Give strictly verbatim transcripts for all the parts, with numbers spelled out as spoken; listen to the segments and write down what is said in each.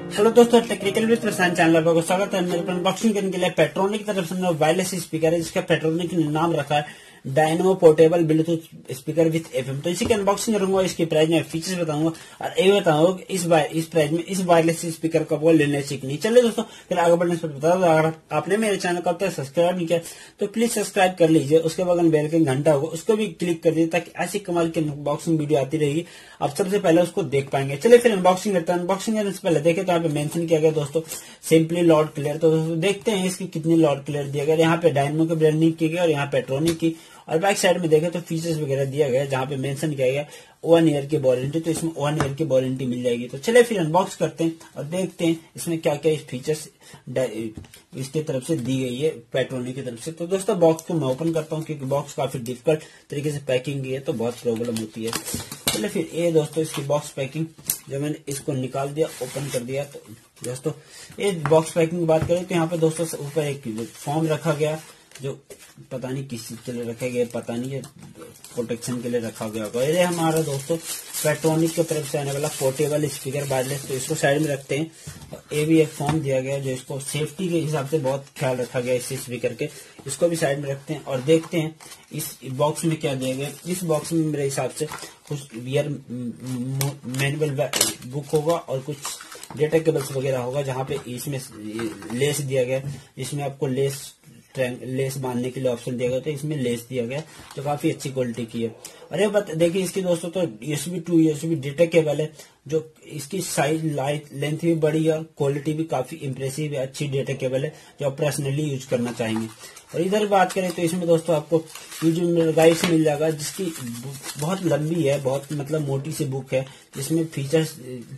Hello दोस्तों, technical with Prashant channel पर स्वागत है। मेरे पर अनबॉक्सिंग करने के लिए पेट्रोनिक की तरफ से वायरलेस स्पीकर है, जिसका पेट्रोनिक ने नाम रखा है dynamo portable Bluetooth speaker with FM. तो इसी की अनबॉक्सिंग करूंगा, इसकी प्राइस में फीचर्स बताऊंगा और ये बताऊंगा इस इस प्राइस में इस वायरलेस स्पीकर का वो लेने से नहीं। चलिए दोस्तों, फिर आगे बढ़ने से बता दो, अगर आपने मेरे चैनल को अब तक सब्सक्राइब नहीं किया तो प्लीज सब्सक्राइब कर लीजिए। उसके बगल बेल का घंटा होगा, उसको भी क्लिक कर दीजिए ताकि ऐसी कमाल की अनबॉक्सिंग वीडियो आती रहेगी, आप सबसे पहले उसको देख पाएंगे। चलिए फिर अनबॉक्सिंग करते हैं। अनबॉक्सिंग करने से पहले देखें तो यहाँ पे मेंशन किया गया दोस्तों सिंपली लॉर्ड क्लियर। तो दोस्तों देखते हैं इसकी कितनी लॉर्ड क्लियर दिया गया। यहाँ पे डायनमो की ब्रांडिंग की गई और यहाँ पेट्रोनिक की, और बैक साइड में देखें तो फीचर्स वगैरह दिया गया जहाँ पे मेंशन किया गया वन ईयर की वारंटी। तो इसमें वन ईयर की वारंटी मिल जाएगी। तो चलिए फिर अनबॉक्स करते हैं और देखते हैं इसमें क्या क्या फीचर्स इसकी तरफ से दी गई है पेट्रोनिक की तरफ से। तो दोस्तों बॉक्स को मैं ओपन करता हूँ, क्योंकि बॉक्स काफी डिफिकल्ट तरीके से पैकिंग की है तो बहुत प्रॉब्लम होती है। चलिए फिर ये दोस्तों इसकी बॉक्स पैकिंग, जब मैंने इसको निकाल दिया ओपन कर दिया, तो दोस्तों ये बॉक्स पैकिंग की बात करें तो यहाँ पे दोस्तों ऊपर एक फॉर्म रखा गया, जो पता नहीं किस चीज के लिए रखा गया, पता नहीं है, प्रोटेक्शन के लिए रखा गया होगा। ये हमारा दोस्तों पेट्रोनिक की तरफ से आने वाला पोर्टेबल स्पीकर वायरलेस। तो इसको साइड में रखते हैं और ये भी एक फॉर्म दिया गया जो इसको सेफ्टी के हिसाब से बहुत ख्याल रखा गया इस स्पीकर के। इसको भी साइड में रखते हैं और देखते हैं इस बॉक्स में क्या दिया गया। इस बॉक्स में मेरे हिसाब से कुछ वियर मैनुअल बुक होगा और कुछ डेटा केबल्स वगैरह होगा, जहाँ पे इसमें लेस दिया गया, इसमें आपको लेस लेस बांधने के लिए ऑप्शन दिया गया। तो इसमें लेस दिया गया जो काफी अच्छी क्वालिटी की है। अरे बत देखिए इसकी दोस्तों तो USB to USB data cable है, जो इसकी साइज लाइट लेंथ भी बड़ी है और क्वालिटी भी काफी इंप्रेसिव है, अच्छी डेटा केबल है जो आप पर्सनली यूज करना चाहेंगे। और इधर बात करें तो इसमें दोस्तों आपको यूज गाइड से मिल जाएगा, जिसकी बहुत लंबी है, बहुत मतलब मोटी सी बुक है, जिसमें फीचर्स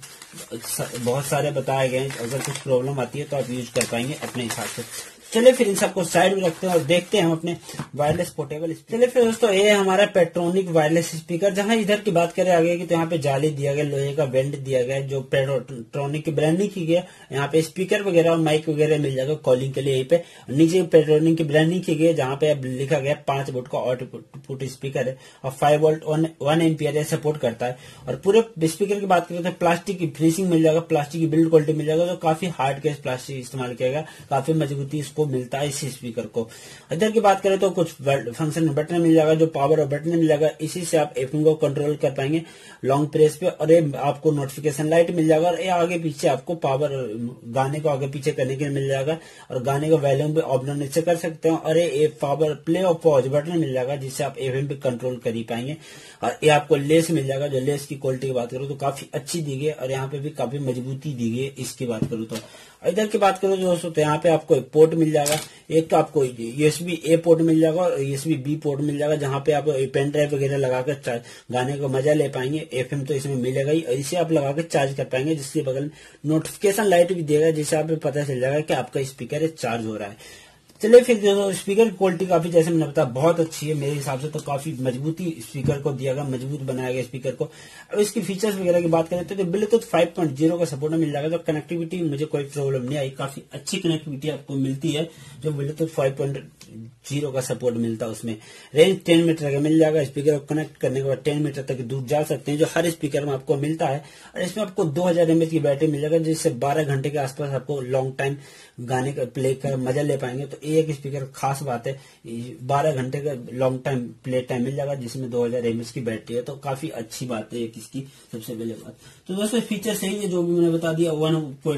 बहुत सारे बताए गए हैं। अगर कुछ प्रॉब्लम आती है तो आप यूज कर पाएंगे अपने हिसाब से। चलिए फिर इन सबको साइड में रखते हैं और देखते हैं हम अपने वायरलेस पोर्टेबल। चलिए फिर दोस्तों ये हमारा पेट्रोनिक वायरलेस स्पीकर। जहां इधर की बात करें आगे की, तो यहाँ पे जाली दिया गया, लोहे का वेंट दिया गया जो पेट्रोनिक की ब्रांडिंग की गई। यहाँ पे स्पीकर वगैरह और माइक वगैरह मिल जाएगा कॉलिंग के लिए। यहीं पे नीचे पेट्रोनिक की ब्रांडिंग की गई, जहाँ पे लिखा गया पांच वोल्ट का आउटपुट स्पीकर है और five volt one ampere support करता है। और पूरे स्पीकर की बात करें तो प्लास्टिक की फिनिशिंग मिल जाएगा, प्लास्टिक की बिल्ड क्वालिटी मिल जाएगा, जो काफी हार्ड केस प्लास्टिक इस्तेमाल किया गया, काफी मजबूती इसको मिलता है इस स्पीकर को। इधर की बात करें तो कुछ फंक्शन बटन मिल जाएगा, जो पावर और बटन मिल जाएगा, इसी से आप एफएम को कंट्रोल कर पाएंगे लॉन्ग प्रेस पे। और ये आपको नोटिफिकेशन लाइट मिल जाएगा, और ये आगे पीछे आपको पावर गाने को आगे पीछे करने के लिए मिल जाएगा, और गाने का वॉल्यूम पे अप डाउन नीचे कर सकते हैं। और ये पावर प्ले और पॉज बटन मिल जाएगा, जिससे आप एफएम पे कंट्रोल कर ही पाएंगे। और ये आपको लेस मिल जाएगा, जो लेस की क्वालिटी की बात करूँ तो काफी अच्छी दी गई, और यहाँ पे भी काफी मजबूती दी गई इसकी बात करूँ तो। इधर की बात करो दोस्तों तो यहाँ पे आपको एक पोर्ट मिल जाएगा, एक तो आपको यूएसबी ए पोर्ट मिल जाएगा और यूएसबी बी पोर्ट मिल जाएगा, जहाँ पे आप पेन ड्राइव वगैरह लगाकर गाने का मजा ले पाएंगे। एफएम तो इसमें मिलेगा ही, और इसे आप लगाकर चार्ज कर पाएंगे, जिसके बगल में नोटिफिकेशन लाइट भी देगा, जिससे आपको पता चल जाएगा कि आपका स्पीकर चार्ज हो रहा है। चलिए फिर जो स्पीकर की क्वालिटी काफी, जैसे मैंने बताया, बहुत अच्छी है मेरे हिसाब से, तो काफी मजबूती स्पीकर को दिया गया, मजबूत बनाया गया स्पीकर को। अब इसकी फीचर्स वगैरह की बात करें तो ब्लूटूथ फाइव पॉइंट ज़ीरो का सपोर्ट मिल जाएगा, तो कनेक्टिविटी मुझे कोई प्रॉब्लम नहीं आई, काफी अच्छी कनेक्टिविटी आपको मिलती है जो ब्लूटूथ फाइव पॉइंट ज़ीरो का सपोर्ट मिलता है। उसमें रेंज टेन मीटर का मिल जाएगा, स्पीकर को कनेक्ट करने के बाद टेन मीटर तक दूर जा सकते हैं, जो हर स्पीकर में आपको मिलता है। और इसमें आपको दो हजार एमएच की बैटरी मिल जाएगा, जिससे बारह घंटे के आसपास आपको लॉन्ग टाइम गाने का प्ले कर मजा ले पाएंगे। तो एक स्पीकर खास बात है, बारह घंटे का लॉन्ग टाइम प्ले टाइम मिल जाएगा, जिसमें दो हजार एमएच की बैटरी है, तो काफी अच्छी बात है इसकी सबसे पहले बात। तो दोस्तों फीचर सही है जो भी मैंने बता दिया। One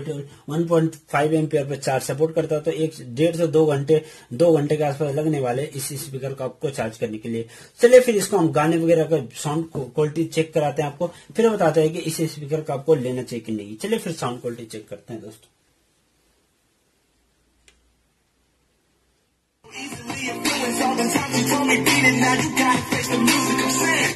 one point five ampere पर चार्ज सपोर्ट करता है, तो एक डेढ़ से दो घंटे दो घंटे के आसपास लगने वाले इस स्पीकर को आपको चार्ज करने के लिए। चलिए फिर इसको हम गाने वगैरह का साउंड क्वालिटी चेक कराते हैं आपको, फिर बताते हैं कि इस स्पीकर का आपको लेना चाहिए कि नहीं। चलिए फिर साउंड क्वालिटी चेक करते हैं दोस्तों। All the times you told me beat it, now you gotta face the music I'm saying.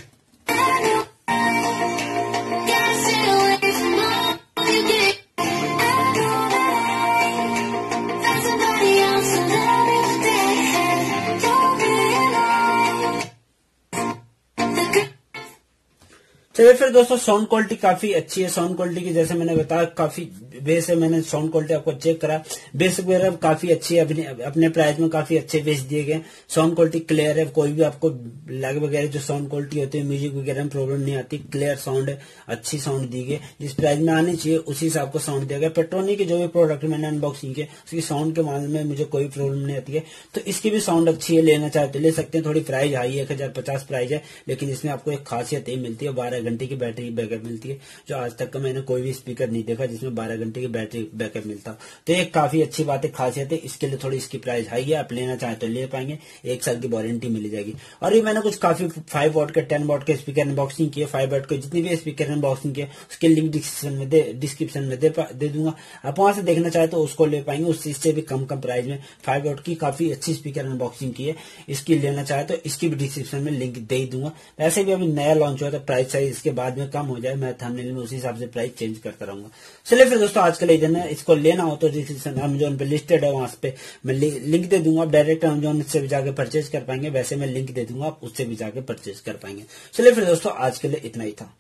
चलिए फिर दोस्तों, साउंड क्वालिटी काफी अच्छी है। साउंड क्वालिटी की जैसे मैंने बताया, काफी बेस है। मैंने साउंड क्वालिटी आपको चेक करा, बेस वगैरह काफी अच्छी है। अपने अपने प्राइस में काफी अच्छे बेस दिए गए। साउंड क्वालिटी क्लियर है, कोई भी आपको लैग वगैरह जो साउंड क्वालिटी होती है म्यूजिक वगैरह में प्रॉब्लम नहीं आती। क्लियर साउंड है, अच्छी साउंड दी गई। जिस प्राइस में आनी चाहिए उसी से आपको साउंड दिया गया। पेट्रोनिक के जो भी प्रोडक्ट मैंने अनबॉक्सिंग किया उसकी साउंड के मामले में मुझे कोई प्रॉब्लम नहीं आती है। तो इसकी भी साउंड अच्छी है, लेना चाहे तो ले सकते हैं। थोड़ी प्राइस हाई है, एक हजार पचास प्राइस है, लेकिन इसमें आपको एक खासियत ये मिलती है, बारह घंटे की बैटरी बैकअप मिलती है, जो आज तक का मैंने कोई भी स्पीकर नहीं देखा जिसमें बारह घंटे की बैटरी बैकअप मिलता। तो ये काफी अच्छी बात है, खासियत है। इसके लिए थोड़ी इसकी प्राइस हाई है, आप लेना चाहें तो ले पाएंगे। एक साल की वारंटी मिल जाएगी। और ये मैंने कुछ काफी फाइव वॉट के टेन वॉट के स्पीकर अनबॉक्सिंग किए। फाइव वॉट के जितनी भी स्पीकर अनबॉक्सिंग किए उसके लिंक डिस्क्रिप्शन में दे डिस्क्रिप्शन में दे, दे दूंगा। आप वहां से देखना चाहे तो उसको ले पाएंगे। उस चीज से भी कम कम प्राइस में फाइव वॉट की काफी अच्छी स्पीकर अनबॉक्सिंग की है। इसकी लेना चाहे तो इसकी भी डिस्क्रिप्शन में लिंक दे ही दूंगा। वैसे भी अभी नया लॉन्च हुआ तो प्राइस चाहिए इसके बाद में कम हो जाए, मैं थंबनेल में उसी हिसाब से प्राइस चेंज करता रहूंगा। चलिए फिर दोस्तों, आज के लिए इतना। इसको लेना हो तो डिस्क्रिप्शन अमेजोन पे लिस्टेड है, वहां पे मैं लिंक दे दूंगा। आप डायरेक्ट अमेजोन से भी जाकर परचेज कर पाएंगे, वैसे मैं लिंक दे दूंगा, आप उससे भी जाकर परचेज कर पाएंगे। चलिए फिर दोस्तों, आज के लिए इतना ही था।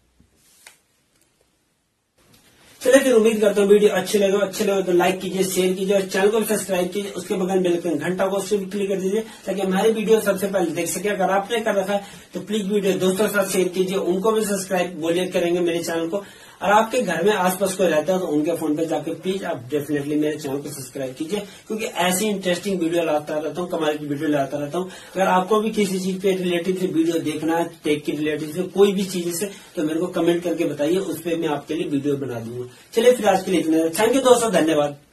चलिए फिर, उम्मीद करता हूँ वीडियो अच्छे लगे अच्छे लगे तो लाइक कीजिए, शेयर कीजिए और चैनल को भी सब्सक्राइब कीजिए। उसके बगल बेल आइकन घंटा को उससे भी क्लिक कर दीजिए ताकि हमारी वीडियो सबसे पहले देख सके। अगर आपने कर रखा है तो प्लीज वीडियो दोस्तों के साथ शेयर कीजिए, उनको भी सब्सक्राइब बोलिए करेंगे मेरे चैनल को। और आपके घर में आसपास कोई रहता है तो उनके फोन पे जाकर प्लीज आप डेफिनेटली मेरे चैनल को सब्सक्राइब कीजिए, क्योंकि ऐसी इंटरेस्टिंग वीडियो लाता रहता हूँ, कमाल की वीडियो लाता रहता हूँ। अगर आपको भी किसी चीज पे रिलेटिव से वीडियो देखना है, टेक की रिलेटिव से कोई भी चीज से, तो मेरे को कमेंट करके बताइए, उस पर मैं आपके लिए वीडियो बना दूंगा। चलिए फिर आज के लिए इतना। थैंक यू दोस्तों, धन्यवाद।